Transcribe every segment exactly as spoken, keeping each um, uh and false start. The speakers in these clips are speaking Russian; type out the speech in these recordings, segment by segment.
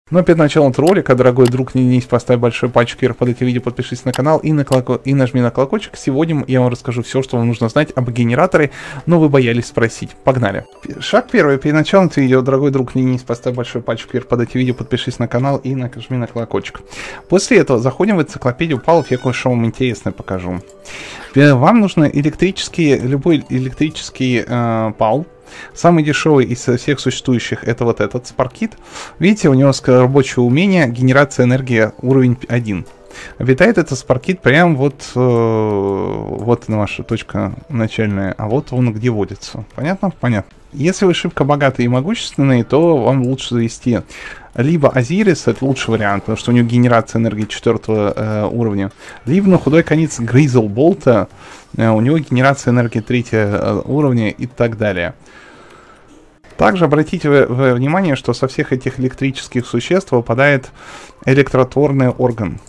Но перед началом этого ролика, дорогой друг, не ленись, поставь большой пальчик вверх под этим видео, подпишись на канал и, на колоко... и нажми на колокольчик. Сегодня я вам расскажу все, что вам нужно знать об генераторе, но вы боялись спросить. Погнали. Шаг первый. Перед началом этого видео, дорогой друг, не ленись, поставь большой пальчик вверх под этим видео, подпишись на канал и нажми на колокольчик. После этого заходим в энциклопедию палов, я кое-что вам интересное покажу. Вам нужно электрический, любой электрический э, пал. Самый дешевый из всех существующих это вот этот Sparkit. Видите, у него рабочее умение генерация энергии уровень один. Обитает этот Sparkit прям вот, э, вот наша точка начальная, а вот он где водится. Понятно? Понятно. Если вы шибко богатые и могущественные, то вам лучше завести либо Азирис, это лучший вариант, потому что у него генерация энергии четвертого э, уровня, либо на худой конец Гризлболта, э, у него генерация энергии третьего э, уровня и так далее. Также обратите в, в внимание, что со всех этих электрических существ выпадает электротворный орган.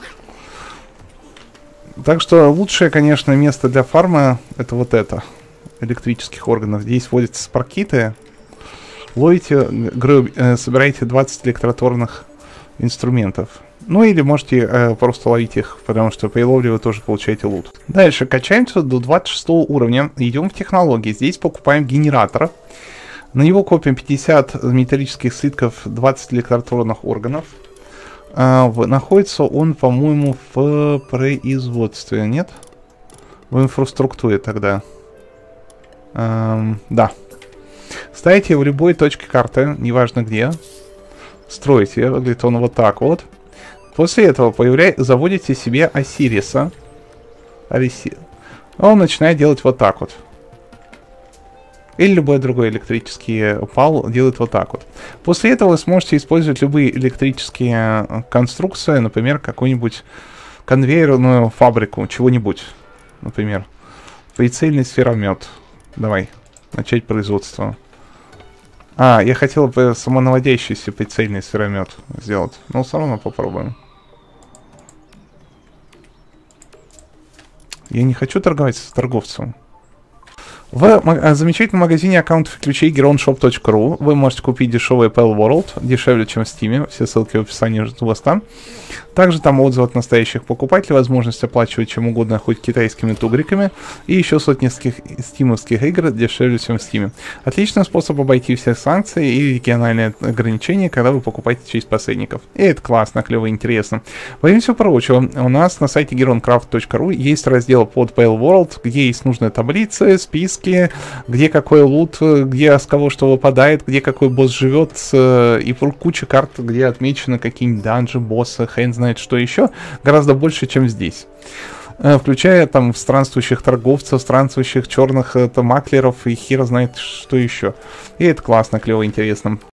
Так что лучшее, конечно, место для фарма это вот это, электрических органов. Здесь вводятся спаркиты, ловите, э, собираете двадцать электротворных инструментов. Ну или можете э, просто ловить их, потому что при ловле вы тоже получаете лут. Дальше качаемся до двадцать шестого уровня, идем в технологии. Здесь покупаем генератор. На него копим пятьдесят металлических слитков, двадцать электротворных органов. А, в, находится он, по-моему, в производстве, нет? В инфраструктуре тогда. Эм, да. Ставите в любой точке карты, неважно где. Строите. Выглядит он вот так вот. После этого появляй, заводите себе Осириса. Ариси... Он начинает делать вот так вот. Или любой другой электрический пал делает вот так вот. После этого вы сможете использовать любые электрические конструкции, например, какую-нибудь конвейерную фабрику, чего-нибудь. Например, прицельный сферомет. Давай, начать производство. А, я хотел бы самонаводящийся прицельный сферомет сделать. Но все равно попробуем. Я не хочу торговать с торговцем. В замечательном магазине аккаунтов ключей героншоп точка ру вы можете купить дешевый Pal World, дешевле, чем в Steam. Все ссылки в описании ждут вас там. Также там отзывы от настоящих покупателей, возможность оплачивать чем угодно, хоть китайскими тугриками, и еще сотни стимовских игр дешевле, чем в Steam. Отличный способ обойти все санкции и региональные ограничения, когда вы покупаете через посредников. И это классно, клево, интересно. Помимо всего прочего, у нас на сайте геронкрафт точка ру есть раздел под Pal World, где есть нужные таблицы, списки, где какой лут, где с кого что выпадает, где какой босс живет, и куча карт, где отмечены какие-нибудь данжи, боссы, хрен знает что еще, гораздо больше, чем здесь. Включая там странствующих торговцев, странствующих черных это, маклеров и хера знает что еще. И это классно, клево, интересно.